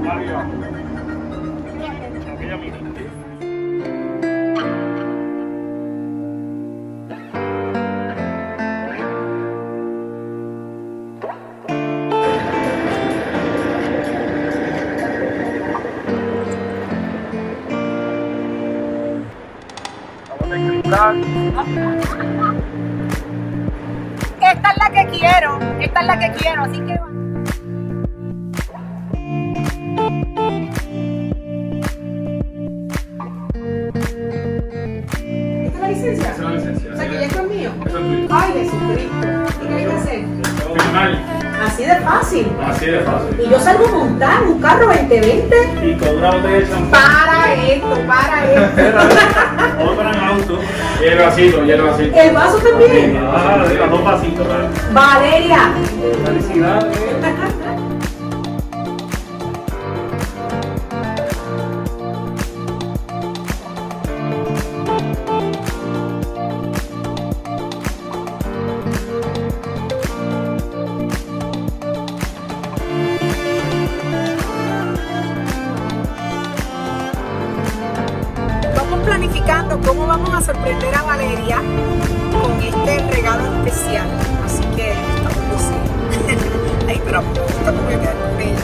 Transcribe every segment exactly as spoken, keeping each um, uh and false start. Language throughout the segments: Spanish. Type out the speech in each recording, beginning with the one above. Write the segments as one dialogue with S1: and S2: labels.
S1: Arriba. Aquella mira.
S2: Esta es la que quiero, esta es la que quiero, así que va. ¿Esta es la licencia?
S1: Esa es la licencia.
S2: O sea, que ya esto es mío.
S1: Eso es tuyo.
S2: Ay, Jesucristo. ¿Y qué hay que hacer?
S1: Firmar.
S2: Así de fácil.
S1: Así de fácil.
S2: Y yo salgo a montar un carro veinte veinte.
S1: Y con una botella de champán.
S2: Para esto, para esto.
S1: Vamos para el auto. Y el vasito, y el vasito.
S2: El vaso también.
S1: Ah, sí, los dos vasitos, ¿verdad?
S2: Valeria.
S1: Felicidades.
S2: Vamos planificando cómo vamos a sorprender a Valeria con este regalo especial. Así que estamos luciendo. Ay, pero me gusta cómo voy a quedar con ella.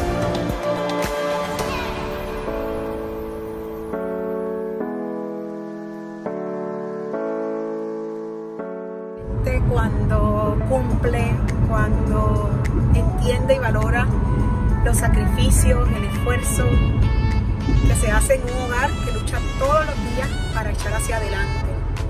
S2: Cuando cumple, cuando entiende y valora los sacrificios, el esfuerzo que se hace en un hogar que lucha todos los días para echar hacia adelante.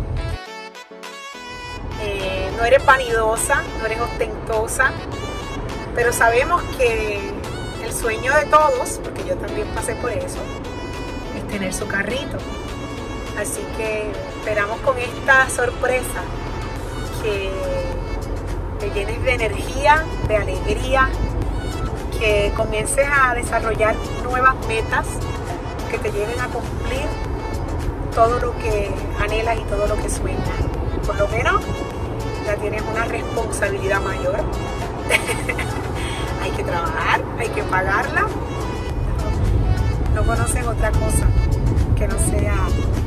S2: Eh, no eres vanidosa, no eres ostentosa, pero sabemos que el sueño de todos, porque yo también pasé por eso, es tener su carrito. Así que esperamos con esta sorpresa que te llenes de energía, de alegría, que comiences a desarrollar nuevas metas que te lleven a cumplir todo lo que anhelas y todo lo que sueñas. Por lo menos ya tienes una responsabilidad mayor. Hay que trabajar, hay que pagarla. No conoces otra cosa que no sea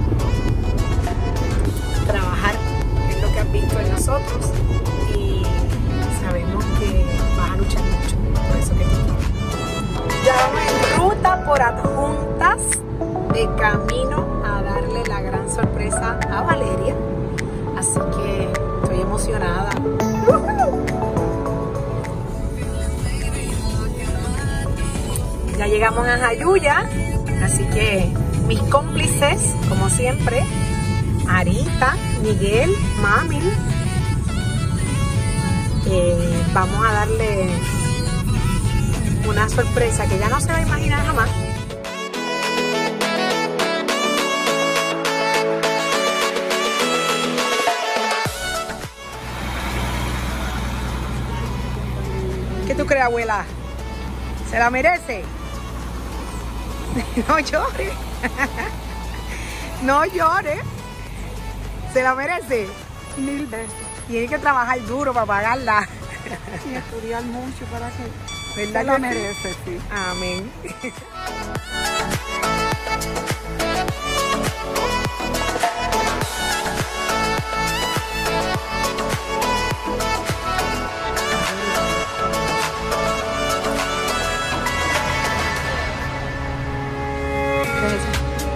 S2: trabajar, que es lo que has visto en nosotros, y sabemos que vas a luchar mucho por eso que te quieres. Ya vamos en ruta por Adjuntas, de camino a darle la gran sorpresa a Valeria, así que estoy emocionada. Ya llegamos a Jayuya, así que mis cómplices, como siempre, Arita, Miguel, Mami, eh, vamos a darle una sorpresa que ya no se va a imaginar jamás. ¿Qué tú crees, abuela? ¿Se la merece? No llores. No llores. ¿Se la merece? Mil veces. Tiene que trabajar duro para pagarla.
S3: Y estudiar mucho para que
S2: ¿verdad?
S3: se la merece, sí.
S2: Amén. ¿Qué es eso?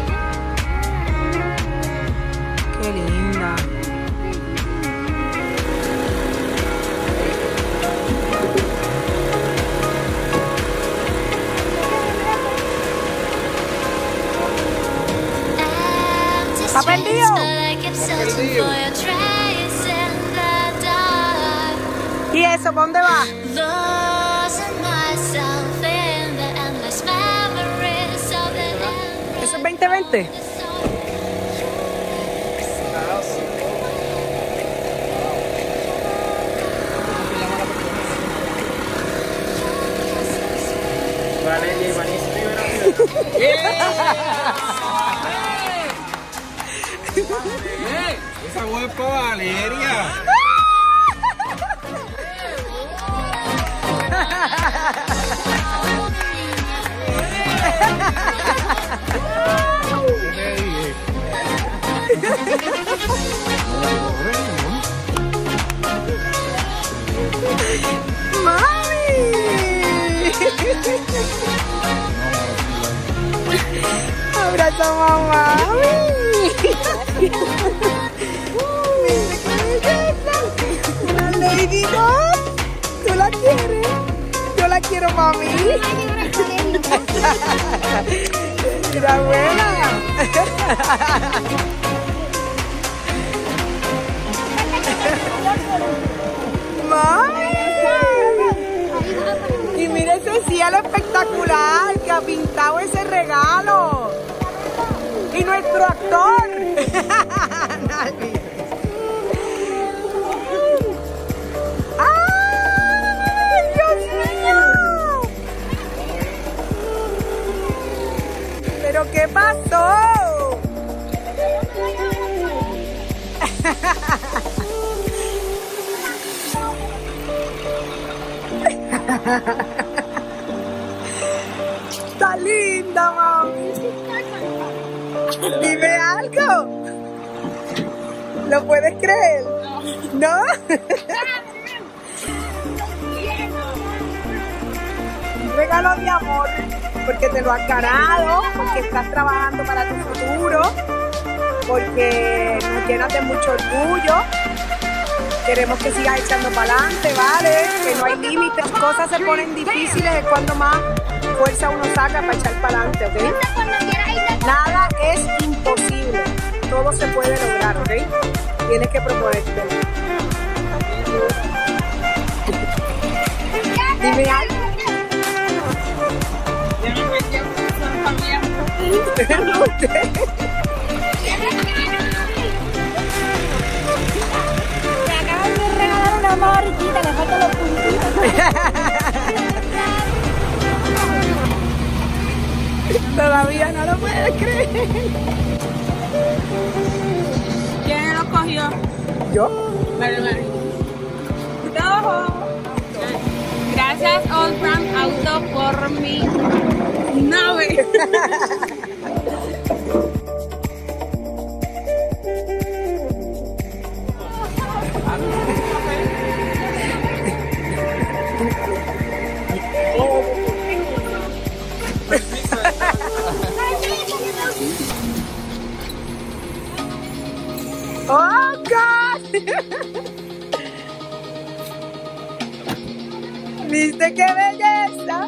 S2: Qué linda. ¿Está perdido? ¿Y eso? ¿Para dónde va? ¿Eso es veinte veinte?
S1: Valeria y Vanessa.
S4: Esa voz es para Valeria.
S2: eso, mamá. Una ladybug. ¿Tú la quieres? Yo la quiero, mami. Mira, buena. Mami. Y mira ese cielo espectacular que ha pintado ese regalo. Y nuestro actor. ¡Ay, Dios mío! ¿Pero qué pasó? Está linda, mami. Dime algo. ¿Lo puedes creer? ¿No? Un regalo de amor, porque te lo has ganado, porque estás trabajando para tu futuro, porque nos llenas de mucho orgullo. Queremos que sigas echando para adelante, ¿vale? Que no hay límites. Las cosas se ponen difíciles, es cuando más fuerza uno saca para echar para adelante, ¿ok? Nada es imposible. Todo se puede lograr, ¿ok? Tienes que proponértelo. Dime algo.
S5: Una morrita, le faltan los puntitos.
S2: Todavía no lo puedes creer.
S5: ¿Quién lo cogió?
S2: ¿Yo?
S5: Vale, vale. No. Gracias, All Brand Auto, por mi nave.
S2: Oh, God. ¿Viste qué belleza?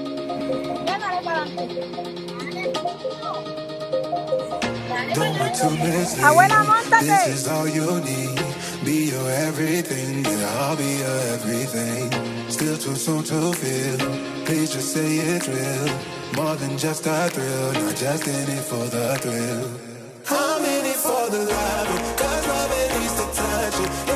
S2: Abuela, móntate.
S6: This is all you need. Be your everything, and I'll be your everything. Still too soon to feel. Please just say it's real. More than just a thrill, not just in it for the thrill. I'm in it for the love, 'cause love it needs to touch it.